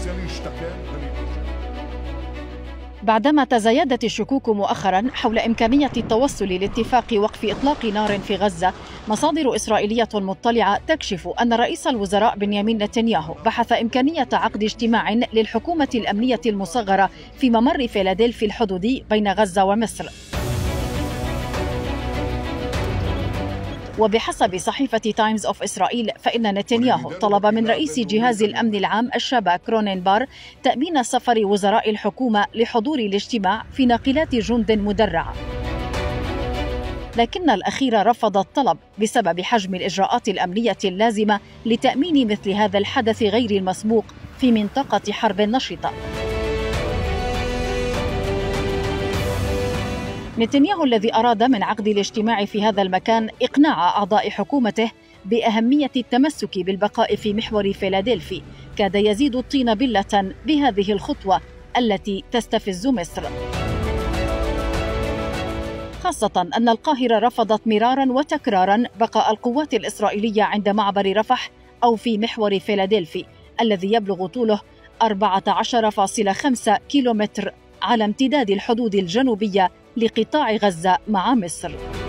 بعدما تزايدت الشكوك مؤخرا حول إمكانية التوصل لاتفاق وقف إطلاق نار في غزة، مصادر إسرائيلية مطلعة تكشف أن رئيس الوزراء بنيامين نتنياهو بحث إمكانية عقد اجتماع للحكومة الأمنية المصغرة في ممر فيلادلفي الحدودي بين غزة ومصر. وبحسب صحيفة تايمز أوف إسرائيل فإن نتنياهو طلب من رئيس جهاز الأمن العام الشابة كرونين بار تأمين سفر وزراء الحكومة لحضور الاجتماع في ناقلات جند مدرعة، لكن الأخير رفض الطلب بسبب حجم الإجراءات الأمنية اللازمة لتأمين مثل هذا الحدث غير المسبوق في منطقة حرب نشطة. نتنياهو الذي أراد من عقد الاجتماع في هذا المكان إقناع أعضاء حكومته بأهمية التمسك بالبقاء في محور فيلادلفي، كاد يزيد الطين بلة بهذه الخطوة التي تستفز مصر، خاصة أن القاهرة رفضت مرارا وتكرارا بقاء القوات الإسرائيلية عند معبر رفح أو في محور فيلادلفي الذي يبلغ طوله 14.5 كيلومتر على امتداد الحدود الجنوبية لقطاع غزة مع مصر.